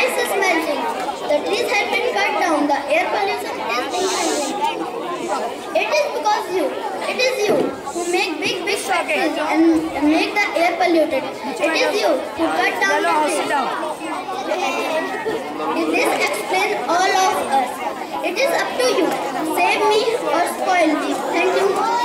ice is melting. The trees have been cut down. The air pollution is increasing. It is because it is you who make big factories and make the air polluted. It is you who cut down the trees. This explains all of us. It is up to you. Save me or spoil me. Thank you.